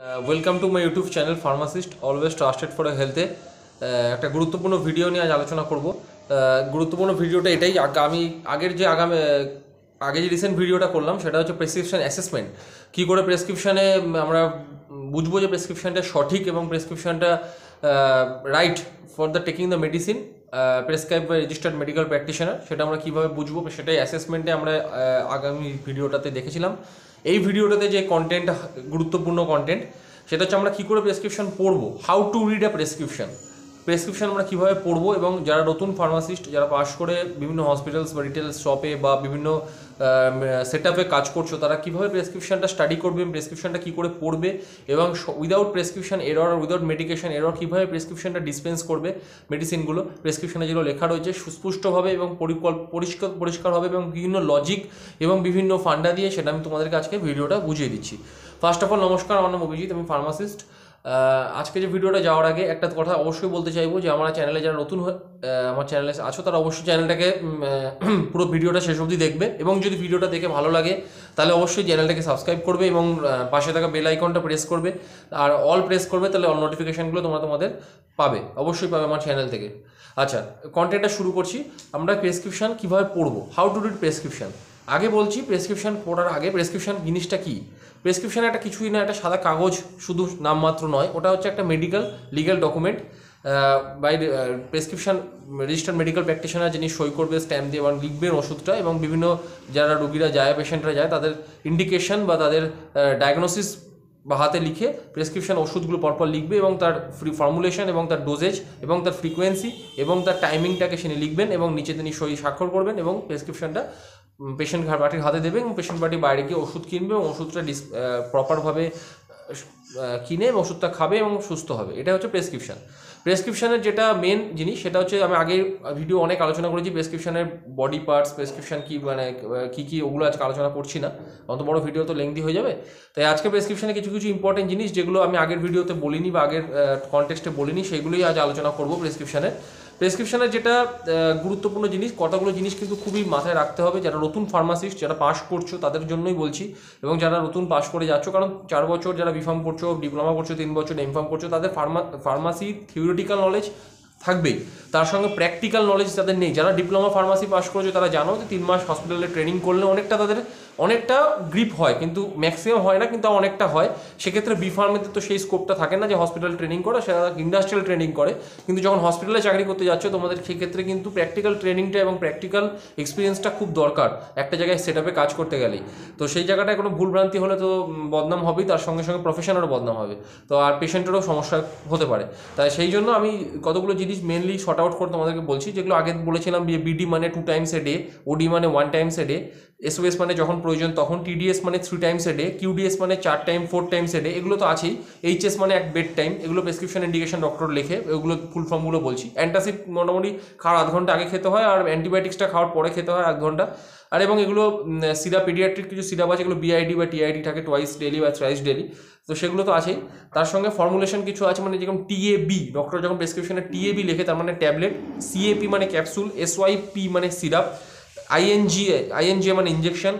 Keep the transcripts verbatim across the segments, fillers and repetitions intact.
Welcome to my YouTube channel pharmacist always trusted for হেলথে। একটা গুরুত্বপূর্ণ ভিডিও নিয়ে আজ আলোচনা করব। গুরুত্বপূর্ণ ভিডিওটা এটাই, আমি আগের যে আগামী আগে যে রিসেন্ট ভিডিওটা করলাম সেটা হচ্ছে প্রেসক্রিপশন অ্যাসেসমেন্ট। কী করে প্রেসক্রিপশানে আমরা বুঝবো যে প্রেসক্রিপশানটা সঠিক এবং প্রেসক্রিপশানটা right for the taking the medicine prescribe by registered medical practitioner, সেটা আমরা কীভাবে বুঝবো সেটাই অ্যাসেসমেন্টে আমরা আগামী ভিডিওটাতে দেখেছিলাম। এই ভিডিওটাতে যে কন্টেন্ট, গুরুত্বপূর্ণ কন্টেন্ট, সেটা হচ্ছে আমরা কী করে প্রেসক্রিপশন পড়বো, how to read a prescription. Prescription আমরা কীভাবে পড়বো এবং যারা নতুন ফার্মাসিস্ট, যারা পাস করে বিভিন্ন হসপিটালস বা রিটেল শপে বা বিভিন্ন সেট আপে কাজ করছো, তারা কীভাবে প্রেসক্রিপশনটা স্টাডি করবে, প্রেসক্রিপশনটা কী করে পড়বে এবং without prescription error, without medication error কীভাবে প্রেসক্রিপশনটা ডিসপেন্স করবে মেডিসিনগুলো, প্রেসক্রিপশনে যেগুলো লেখা রয়েছে সুস্পষ্টভাবে এবং পরিকল্প পরিষ্কার পরিষ্কারভাবে এবং বিভিন্ন লজিক এবং বিভিন্ন ফান্ডা দিয়ে সেটা আমি তোমাদেরকে আজকে ভিডিওটা বুঝিয়ে দিচ্ছি। ফার্স্ট অফ অল নমস্কার, আমার নাম অভিজিৎ, আমি ফার্মাসিস্ট। আজকে যে ভিডিওটা যাওয়ার আগে একটা কথা অবশ্যই বলতে চাইবো যে আমার চ্যানেলে যারা নতুন আমার চ্যানেলে আছো তারা অবশ্যই চ্যানেলটাকে পুরো ভিডিওটা শেষ অবধি দেখবে এবং যদি ভিডিওটা দেখে ভালো লাগে তাহলে অবশ্যই চ্যানেলটাকে সাবস্ক্রাইব করবে এবং পাশে থাকা বেল আইকনটা প্রেস করবে আর অল প্রেস করবে, তাহলে অল নোটিফিকেশানগুলো তোমরা তোমাদের পাবে, অবশ্যই পাবে আমার চ্যানেল থেকে। আচ্ছা, কন্টেন্টটা শুরু করছি। আমরা প্রেসক্রিপশান কীভাবে পড়বো, হাউ টু রিড প্রেসক্রিপশান। আগে বলছি প্রেসক্রিপশান পড়ার আগে প্রেসক্রিপশান জিনিসটা কী। প্রেসক্রিপশান একটা কিছুই না, একটা সাদা কাগজ, শুধু নামমাত্র নয়, ওটা হচ্ছে একটা medical legal document by prescription registered medical practitioner, যিনি সই করবে, স্ট্যাম্প দিয়ে এবং লিখবেন ওষুধটা, এবং বিভিন্ন যারা রোগীরা যায়, পেশেন্টরা যায়, তাদের ইন্ডিকেশন বা তাদের ডায়াগনোসিস বা হাতে লিখে প্রেসক্রিপশন ওষুধগুলো পরপর লিখবে এবং তার ফ্রি ফর্মুলেশন এবং তার ডোজেজ এবং তার ফ্রিকোয়েন্সি এবং তার টাইমিংটাকে তিনি লিখবেন এবং নিচে তিনি সই স্বাক্ষর করবেন এবং প্রেসক্রিপশনটা পেশেন্ট পার্টির হাতে দেবে এবং পেশেন্ট পার্টি বাইরে গিয়ে ওষুধ কিনবে এবং ওষুধটা ডিস প্রপারভাবে কিনে এবং ওষুধটা খাবে এবং সুস্থ হবে। এটা হচ্ছে প্রেসক্রিপশন। প্রেসক্রিপশনের যেটা মেন জিনিস সেটা হচ্ছে, আমি আগের ভিডিও অনেক আলোচনা করেছি প্রেসক্রিপশনের বডি পার্টস, প্রেসক্রিপশন কী মানে কী কী, ওগুলো আজকে আলোচনা করছি না, অত বড় ভিডিও তো লেংদি হয়ে যাবে। তাই আজকে প্রেসক্রিপশনে কিছু কিছু ইম্পর্টেন্ট জিনিস যেগুলো আমি আগের ভিডিওতে বলিনি বা আগের কনটেক্সটে বলিনি, সেগুলোই আজ আলোচনা করবো প্রেসক্রিপশনের। প্রেসক্রিপশনের যেটা গুরুত্বপূর্ণ জিনিস, কতগুলো জিনিস কিন্তু খুবই মাথায় রাখতে হবে যারা নতুন ফার্মাসিস্ট, যারা পাস করছো তাদের জন্যই বলছি, এবং যারা নতুন পাস করে যাচ্ছ, কারণ চার বছর যারা বিফার্ম করছো, ডিপ্লোমা করছো, তিন বছর এমফার্ম করছো, তাদের ফার্মা ফার্মাসি থিওরিটিক্যাল নলেজ থাকবেই, তার সঙ্গে প্র্যাকটিক্যাল নলেজ তাদের নেই। যারা ডিপ্লোমা ফার্মাসি পাস করেছো তারা জানো যে তিন মাস হসপিটালে ট্রেনিং করলে অনেকটা তাদের অনেকটা গ্রিপ হয়, কিন্তু ম্যাক্সিমাম হয় না, কিন্তু অনেকটা হয়। সেক্ষেত্রে বি ফার্মেতে তো সেই স্কোপটা থাকে না যে হসপিটাল ট্রেনিং করে, সেটা ইন্ডাস্ট্রিয়াল ট্রেনিং করে। কিন্তু যখন হসপিটালে চাকরি করতে যাচ্ছ তোমাদের সেক্ষেত্রে কিন্তু প্র্যাকটিক্যাল ট্রেনিংটা এবং প্র্যাকটিক্যাল এক্সপিরিয়েন্সটা খুব দরকার একটা জায়গায় সেট আপে কাজ করতে গেলেই। তো সেই জায়গাটায় কোনো ভুলভ্রান্তি হলে তো বদনাম হবেই, তার সঙ্গে সঙ্গে প্রফেশনেরও বদনাম হবে, তো আর পেশেন্টেরও সমস্যা হতে পারে। তাই সেই জন্য আমি কতগুলো জিনিস মেনলি শর্ট আউট করে তোমাদেরকে বলছি, যেগুলো আগে বলেছিলাম। বিডি মানে two times a day, OD মানে one times a day, SOS মানে যখন প্রয়োজন তখন, টিডিএস মানে three times a day, QDS মানে চার time four times a day, এগুলো তো আছেই। এইচএস মানে এক বেড টাইম, এগুলো প্রেসক্রিপশন ইন্ডিকেশন ডক্টর লেখে, এগুলো ফুল ফর্মগুলো বলছি। অ্যান্টাসিড মোটামুটি খাওয়ার আধ ঘন্টা আগে খেতে হয় আর অ্যান্টিবায়োটিক্সটা খাওয়ার পরে খেতে হয় আধ ঘন্টা। আর এবং এগুলো সিরাপ, পিডিয়াট্রিক কিছু সিরাপ আছে, এগুলো বিআইডি বা টিআইডি থাকে টোয়াইস ডেলি বা থ্রাইস ডেলি, তো সেগুলো তো আছেই। তার সঙ্গে ফর্মুলেশন কিছু আছে, মানে যেরকম টিএবি, ডক্টর যখন প্রেসক্রিপশনে টিএবি লেখে তার মানে ট্যাবলেট, সিএপি মানে ক্যাপসুল, এসওয়াইপি মানে সিরাপ, আইএনজি আইএনজি মানে ইঞ্জেকশন,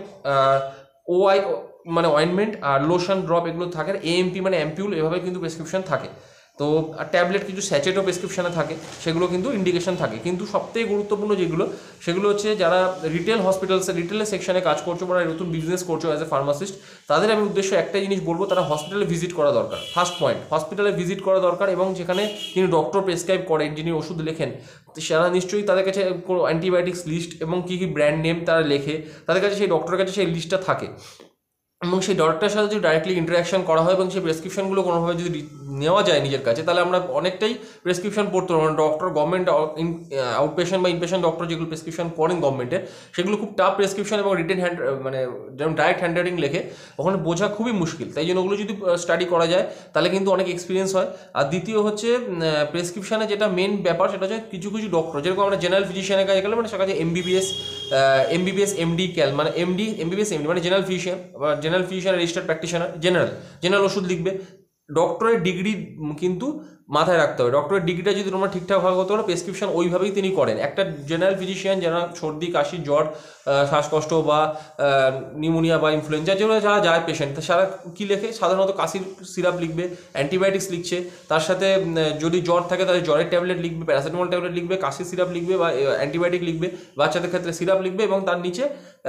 ওআই মানে অয়েনমেন্ট, আর লোশন ড্রপ এগুলো থাকে, এএমপি মানে অ্যাম্পিউল, এভাবে কিন্তু প্রেসক্রিপশন থাকে। তো ট্যাবলেট কিছু স্যাচেটও প্রেসক্রিপশানে থাকে, সেগুলো কিন্তু ইন্ডিকেশন থাকে। কিন্তু সবথেকে গুরুত্বপূর্ণ যেগুলো সেগুলো হচ্ছে যারা রিটেল হসপিটালসে রিটেলের সেকশনে কাজ করছো বা নতুন বিজনেস করছো অ্যাজ এ ফার্মাসিস্ট, তাদের আমি উদ্দেশ্য একটাই জিনিস বলবো, তারা হসপিটালে ভিজিট করা দরকার। ফার্স্ট পয়েন্ট, হসপিটালে ভিজিট করা দরকার, এবং যেখানে যিনি ডক্টর প্রেসক্রাইব করেন, যিনি ওষুধ লেখেন, সেরা নিশ্চয়ই তাদের কাছে কোনো অ্যান্টিবায়োটিক্স লিস্ট এবং কী কী ব্র্যান্ড নেম তারা লেখে, তাদের কাছে সেই ডক্টরের কাছে সেই লিস্টটা থাকে, এবং সেই ডক্টরের সাথে যদি ডাইরেক্টলি ইন্টারাকশন করা হয় এবং সেই প্রেসক্রিপশনগুলো কোনোভাবে যদি নেওয়া যায় নিজের কাছে, তাহলে আমরা অনেকটাই প্রেসক্রিপশন পড়তে পারবো। ডক্টর গভর্নমেন্ট আউট পেশেন্ট বা ইনপেশেন্ট ডক্টর যেগুলো প্রেসক্রিপশন করেন গভর্নমেন্টে, সেগুলো খুব টাফ প্রেসক্রিপশন এবং রিটেন হ্যান্ড মানে যেমন ডাইরেক্ট হ্যান্ড রাইটিং লেখে, ওখানে বোঝা খুবই মুশকিল। তাই জন্য ওগুলো যদি স্টাডি করা যায় তাহলে কিন্তু অনেক এক্সপিরিয়েন্স হয়। আর দ্বিতীয় হচ্ছে প্রেসক্রিপশনে যেটা মেন ব্যাপার, সেটা হচ্ছে কিছু কিছু ডক্টর, যেরকম আমরা জেনারেল ফিজিশিয়ানের কাছে গেলে মানে সেটা কাছে এমবিবিএস এমবিবিএস এমডি ক্যাল মানে এমডি এমবিবিএস এমডি মানে জেনারেল ফিজিশিয়ান বা general physician registered practitioner, general general ওষুধ লিখবে। ডক্টরের ডিগ্রি কিন্তু মাথায় রাখতে হবে। ডক্টরের ডিগ্রিটা যদি তোমরা ঠিকঠাক ভাবে করতে পারো, প্রেসক্রিপশন ওইভাবেই তিনি করেন। একটা জেনারেল ফিজিশিয়ান যারা সর্দি কাশি জ্বর শ্বাসকষ্ট বা নিউমোনিয়া বা ইনফ্লুয়েঞ্জা যেগুলো যারা যায় পেশেন্ট, সারা কী লেখে সাধারণত কাশির সিরাপ লিখবে, অ্যান্টিবায়োটিক্স লিখছে, তার সাথে যদি জ্বর থাকে তাহলে জ্বরের ট্যাবলেট লিখবে, প্যারাসিটামল ট্যাবলেট লিখবে, কাশির সিরাপ লিখবে বা অ্যান্টিবায়োটিক লিখবে, বাচ্চাদের ক্ষেত্রে সিরাপ লিখবে এবং তার নিচে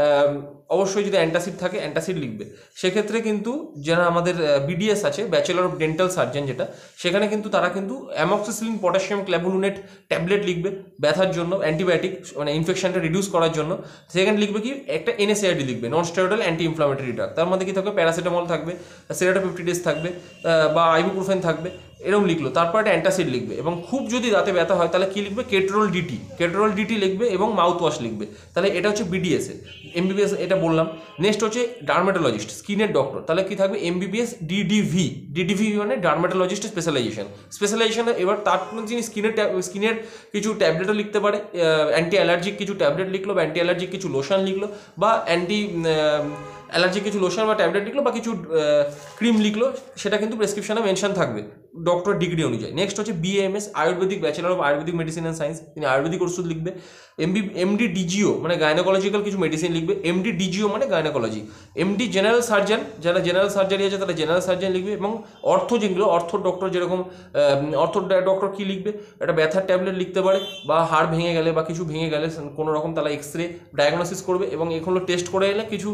অবশ্যই যদি অ্যান্টাসিড থাকে অ্যান্টাসিড লিখবে। সেক্ষেত্রে কিন্তু যারা আমাদের বিডিএস আছে, ব্যাচেলর অফ ডেন্টাল সার্জন যেটা, সেখানে কিন্তু তারা কিন্তু অ্যামক্সিসিলিন পটাশিয়াম ক্ল্যাভুলিনেট ট্যাবলেট লিখবে ব্যথার জন্য, অ্যান্টিবায়োটিক মানে ইনফেকশনটা রিডিউস করার জন্য। সেখানে লিখবে কি একটা এনএসএআইডি লিখবে, non steroidal anti inflammatory drug. তার মধ্যে কি থাকবে, প্যারাসিটামল থাকবে, সেরাটোপেপটিডেস থাকবে বা আইবুপ্রোফেন থাকবে, এরকম লিখলো। তারপর একটা অ্যান্টাসিড লিখবে এবং খুব যদি দাঁতে ব্যথা হয় তাহলে কি লিখবে, কেটরোল ডিটি, কেটরোল ডিটি লিখবে এবং মাউথ ওয়াশ লিখবে। তাহলে এটা হচ্ছে বিডিএস এর। এমবিবিএস এটা বললাম। নেক্সট হচ্ছে ডার্মাটোলজিস্ট, স্কিনের ডক্টর, তাহলে কি থাকবে এমবিবিএস ডিডিভি, ডিডিভি মানে ডার্মাটোলজিস্ট স্পেশালাইজেশন। স্পেশালাইজেশন এবার তার যিনি স্কিনের স্কিনের কিছু ট্যাবলেটও লিখতে পারে, অ্যান্টি অ্যালার্জিক কিছু ট্যাবলেট লিখলো বা অ্যান্টি অ্যালার্জিক কিছু লোশন লিখলো বা অ্যান্টি অ্যালার্জিক কিছু লোশন বা ট্যাবলেট লিখলো বা কিছু ক্রিম লিখলো, সেটা কিন্তু প্রেসক্রিপশনে মেনশন থাকবে ডক্টর ডিগ্রি অনুযায়ী। নেক্সট হচ্ছে BAMS, ayurvedic, bachelor of ayurvedic medicine and science, তিনি আয়ুর্বেদিক ওষুধ লিখবে। এমবি এমডি ডিজিও মানে গাইনোকোলজিক্যাল কিছু মেডিসিন লিখবে, এমডি ডিজিও মানে গাইনোকোলজি। এমডি জেনারেল সার্জন, যারা জেনারেল সার্জারি আছে তারা জেনারেল সার্জন লিখবে। এবং অর্থ যেগুলো অর্থ ডক্টর, যেরকম অর্থ ডক্টর কী লিখবে, একটা ব্যথার ট্যাবলেট লিখতে পারে বা হাড় ভেঙে গেলে বা কিছু ভেঙে গেলে কোনো রকম তারা এক্স রে ডায়াগনোসিস করবে এবং এগুলো টেস্ট করে এলে কিছু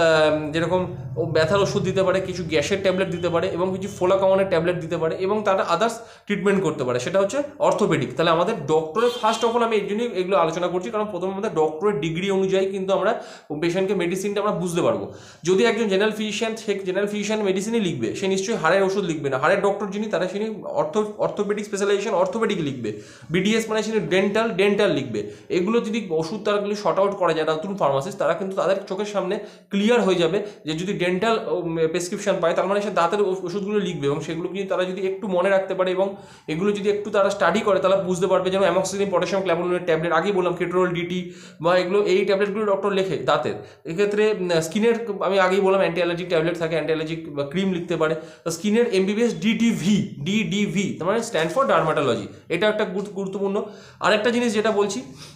যেরকম ও ব্যথার ওষুধ দিতে পারে, কিছু গ্যাসের ট্যাবলেট দিতে পারে এবং কিছু ফোলা কামানের ট্যাবলেট দিতে পারে এবং তারা আদার্স ট্রিটমেন্ট করতে পারে, সেটা হচ্ছে অর্থোপেডিক। তাহলে আমাদের ডক্টরের ফার্স্ট অফ অল আমি এই জন্যই এগুলো আলোচনা করছি, কারণ প্রথমে আমাদের ডক্টরের ডিগ্রি অনুযায়ী কিন্তু আমরা পেশেন্টকে মেডিসিনটা আমরা বুঝতে পারবো। যদি একজন জেনারেল ফিজিশিয়ান, সে জেনারেল ফিজিশিয়ান মেডিসিনই লিখবে, সে নিশ্চয়ই হাড়ের ওষুধ লিখবে না। হাড়ের ডক্টর যিনি তারা তিনি অর্থো অর্থোপেডিক স্পেশালাইজেশন অর্থোপেডিক লিখবে। বিডিএস মানে তিনি ডেন্টাল ডেন্টাল লিখবে। এগুলো যদি ওষুধ তারাগুলি শর্ট আউট করা যায় নতুন ফার্মাসিস্ট, তারা কিন্তু তাদের চোখের সামনে ক্লিয়ার হয়ে যাবে যে যদি ডেন্টাল প্রেসক্রিপশন পায় তার মানে সে দাঁতের ওষুধগুলো লিখবে এবং সেগুলো কিন্তু তারা যদি একটু মনে রাখতে পারে এবং এগুলো যদি একটু তারা স্টাডি করে তাহলে বুঝতে পারবে। যেন অ্যামক্সিসিলিন পটাশিয়াম ক্ল্যাভুলিনেট ট্যাবলেট, আগেই বললাম কেটরোল ডিটি বা এগুলো, এই ট্যাবলেটগুলো ডক্টর লেখে দাঁতের। এক্ষেত্রে স্কিনের আমি আগেই বললাম অ্যান্টি অ্যালার্জিক ট্যাবলেট থাকে, অ্যান্টি অ্যালার্জিক ক্রিম লিখতে পারে। স্কিনের এমবিবিএস ডিডিভি, ডিডিভি তার মানে স্ট্যান্ড ফর ডার্মাটোলজি। এটা একটা গুরুত্বপূর্ণ আরেকটা জিনিস যেটা বলছি,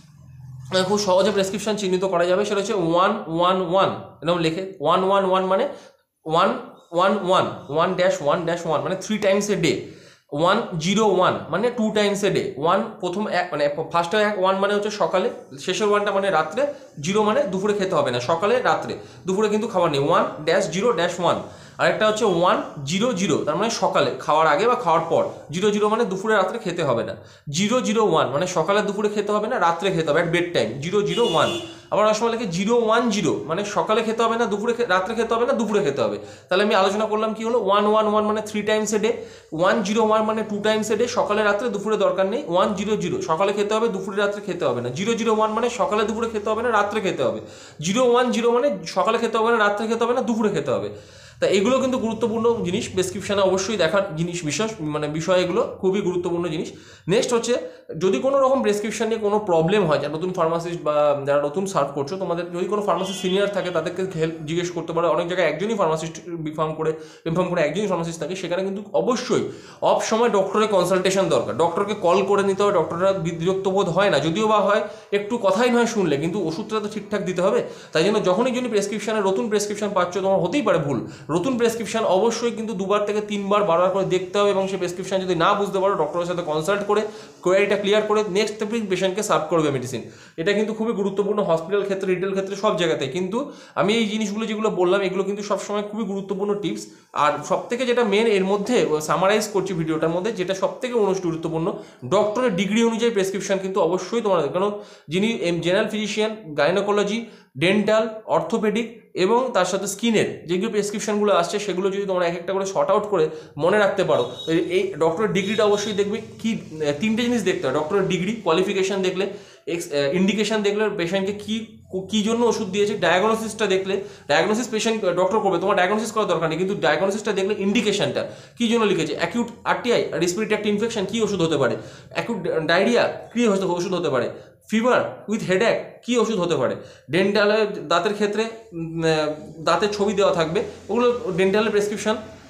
খুব সহজে প্রেসক্রিপশন চিহ্নিত করা যাবে, সেটা হচ্ছে ওয়ান ওয়ান ওয়ান এরকম লেখে। ওয়ান ওয়ান ওয়ান মানে one one one one dash one dash one মানে three times a day. One zero one মানে two times a day. One প্রথম এক মানে ফার্স্টে এক ওয়ান মানে হচ্ছে সকালে, শেষের ওয়ানটা মানে রাত্রে, জিরো মানে দুপুরে খেতে হবে না, সকালে রাত্রে, দুপুরে কিন্তু খাবার নেই। One dash zero dash one. আরেকটা হচ্ছে ওয়ান জিরো জিরো, তার মানে সকালে খাওয়ার আগে বা খাওয়ার পর। জিরো জিরো মানে দুপুরে রাত্রে খেতে হবে না। জিরো জিরো ওয়ান মানে সকালে দুপুরে খেতে হবে না, রাত্রে খেতে হবে, at bed time. Zero zero one. আবার অনেক সময় লেখে জিরো ওয়ান জিরো মানে সকালে খেতে হবে না, দুপুরে রাত্রে খেতে হবে না, দুপুরে খেতে হবে। তাহলে আমি আলোচনা করলাম কি হলো, ওয়ান ওয়ান ওয়ান মানে three times a day, one zero one মানে টু টাইমস এ ডে, সকালে রাত্রে দুপুরে দরকার নেই। ওয়ান জিরো জিরো সকালে খেতে হবে, দুপুরে রাত্রে খেতে হবে না। জিরো জিরো ওয়ান মানে সকালে দুপুরে খেতে হবে না, রাত্রে খেতে হবে। জিরো ওয়ান জিরো মানে সকালে খেতে হবে না, রাত্রে খেতে হবে না, দুপুরে খেতে হবে। তা এগুলো কিন্তু গুরুত্বপূর্ণ জিনিস, প্রেসক্রিপশনে অবশ্যই দেখার জিনিস, বিশেষ মানে বিষয়, এগুলো খুবই গুরুত্বপূর্ণ জিনিস। নেক্সট হচ্ছে যদি কোনো রকম প্রেসক্রিপশন নিয়ে কোনো প্রবলেম হয়, যারা নতুন ফার্মাসিস্ট বা যারা নতুন সার্ভ করছো, তোমাদের যদি কোনো ফার্মাসিস্ট সিনিয়র থাকে তাদেরকে হেল্প জিজ্ঞেস করতে পারো। অনেক জায়গায় একজনই ফার্মাসিস্ট ইনফর্ম করে ইনফর্ম করে একজনই ফার্মাসিস্ট থাকে, সেখানে কিন্তু অবশ্যই অফ সময় ডক্টরের কনসালটেশন দরকার। ডক্টরকে কল করে নিতে হবে, ডক্টররা বিরক্ত বোধ হয় না, যদিও বা হয় একটু কথাই নয় শুনলে, কিন্তু ওষুধটা তো ঠিকঠাক দিতে হবে। তাই জন্য যখনই যদি প্রেসক্রিপশনে নতুন প্রেসক্রিপশন পাচ্ছ, তোমার হতেই পারে ভুল, নতুন প্রেসক্রিপশন অবশ্যই কিন্তু দুবার থেকে তিনবার বারবার করে দেখতে হবে এবং সেই প্রেসক্রিপশন যদি না বুঝতে পারো ডক্টরের সাথে কনসাল্ট করে কোয়ারিটা ক্লিয়ার করে নেক্সট পেশেন্টকে সার্ভ করবে মেডিসিন। এটা কিন্তু খুবই গুরুত্বপূর্ণ হসপিটাল ক্ষেত্রে, রিটেল ক্ষেত্রে, সব জায়গাতে। কিন্তু আমি এই জিনিসগুলো যেগুলো বললাম এগুলো কিন্তু সবসময় খুবই গুরুত্বপূর্ণ টিপস। আর সব থেকে যেটা মেন এর মধ্যে সামারাইজ করছি ভিডিওটার মধ্যে, যেটা সব থেকে গুরুত্বপূর্ণ, ডক্টরের ডিগ্রি অনুযায়ী প্রেসক্রিপশন কিন্তু অবশ্যই তোমাদের, কারণ যিনি general physician, gynaecology, dental, orthopaedic এবং তার সাথে স্কিনের যেগুলো প্রেসক্রিপশনগুলো আসছে সেগুলো যদি তোমরা এক একটা করে শর্ট আউট করে মনে রাখতে পারো, এই ডক্টরের ডিগ্রিটা অবশ্যই দেখবে। কি তিনটে জিনিস দেখতে হয় ডক্টরের ডিগ্রি, কোয়ালিফিকেশান দেখলে, এক্স ইন্ডিকেশান দেখলে পেশেন্টকে কী কী জন্য ওষুধ দিয়েছে, ডায়াগনোসিসটা দেখলে, ডায়াগনোসিস পেশেন্ট ডক্টর করবে, তোমার ডায়াগনোসিস করার দরকার নেই, কিন্তু ডায়াগনোসিসটা দেখলে ইন্ডিকেশনটা কী জন্য লিখেছে, acute RTI respiratory tract infection কী ওষুধ হতে পারে, অ্যাকিউট ডায়রিয়া কী ওষুধ হতে পারে, ফিভার উইথ হেডএক কী ওষুধ হতে পারে। ডেন্টালের দাঁতের ক্ষেত্রে দাঁতের ছবি দেওয়া থাকবে, ওগুলো ডেন্টালের প্রেসক্রিপশন।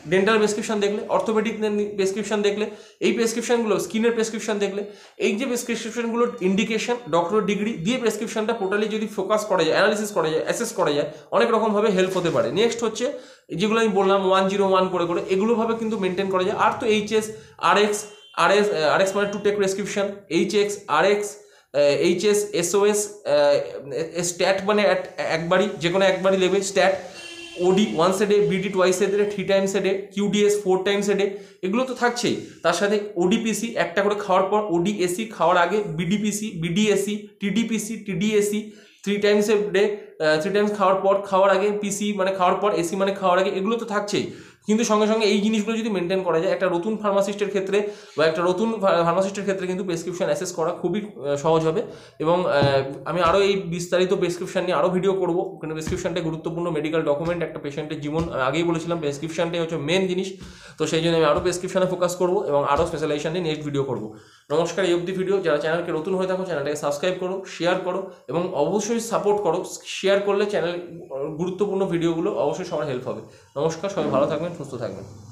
ডেন্টাল প্রেসক্রিপশন দেখলে, অর্থোপেডিক প্রেসক্রিপশন দেখলে, এই প্রেসক্রিপশনগুলো স্কিনের প্রেসক্রিপশন দেখলে, এই যে প্রেসক্রিপশনগুলোর ইন্ডিকেশন, ডক্টর ডিগ্রি দিয়ে প্রেসক্রিপশনটা টোটালি যদি ফোকাস করা যায়, অ্যানালিসিস করা যায়, অ্যাসেস করা যায়, অনেক রকমভাবে হেল্প হতে পারে। নেক্সট হচ্ছে যেগুলো আমি বললাম ওয়ান জিরো ওয়ান করে করে, এগুলোভাবে কিন্তু মেনটেন করা যায়। আর তো HS R X R S R X মানে to take prescription, H X R X HS SOS stat মানে একবারই, যে কোনো একবারই নেবে stat, OD once a day, BD twice a day, three times a day, QDS four times a day, এগুলো তো থাকছেই। তার সাথে ওডিপিসি একটা করে খাওয়ার পর, ওডিএসি খাওয়ার আগে, BDPC, BDAC, TDPC, TDAC three times a day, three times খাওয়ার পর, খাওয়ার আগে, পিসি মানে খাওয়ার পর, এসি মানে খাওয়ার আগে, এগুলো তো থাকছেই। কিন্তু সঙ্গে সঙ্গে এই জিনিসগুলো যদি মেনটেন করা যায়, একটা নতুন ফার্মাসিস্টের ক্ষেত্রে বা একটা নতুন ফার্মাসিস্টের ক্ষেত্রে কিন্তু প্রেসক্রিপশন অ্যাসেস করা খুবই সহজ হবে। এবং আমি আরও এই বিস্তারিত প্রেসক্রিপশন নিয়ে আরও ভিডিও করবো, কিন্তু প্রেসক্রিপশনটা গুরুত্বপূর্ণ মেডিকেল ডকুমেন্ট, একটা পেশেন্টের জীবন, আগেই বলেছিলাম প্রেসক্রিপশনটাই হচ্ছে মেন জিনিস। তো সেই জন্য আমি আরও প্রেসক্রিপশনে ফোকাস করবো এবং আরও স্পেশালাইজেশন নিয়ে নেক্সট ভিডিও করবো। নমস্কার, এই অবধি ভিডিও। যারা চ্যানেলকে নতুন হয়ে থাকো চ্যানেলটাকে সাবস্ক্রাইব করো, শেয়ার করো এবং অবশ্যই সাপোর্ট করো। শেয়ার করলে চ্যানেল গুরুত্বপূর্ণ ভিডিওগুলো অবশ্যই সবার হেল্প হবে। নমস্কার, সবাই ভালো থাকবেন, সুস্থ থাকবেন।